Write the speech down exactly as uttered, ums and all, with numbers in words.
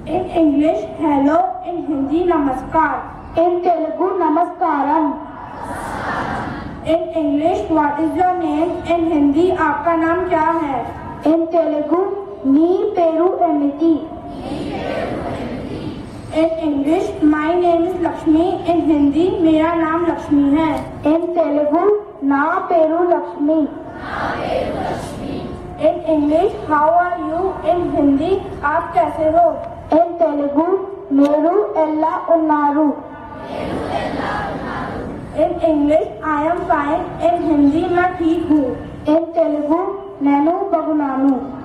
In English, hello. In Hindi, namaskar. In Telugu, namaskaram. In English, what is your name? In Hindi, आपका नाम क्या है? In Telugu, नी पेरू एमिति. In English, my name is Lakshmi. In Hindi, मेरा नाम लक्ष्मी है. In Telugu, ना पेरू Lakshmi. In English, how are you? In Hindi, आप कैसे हो? In Telugu, Meru Ella उन्नारू. In English, I am fine. In Hindi, मैं ठीक हूँ. In Telugu, नैनु बगुनानु.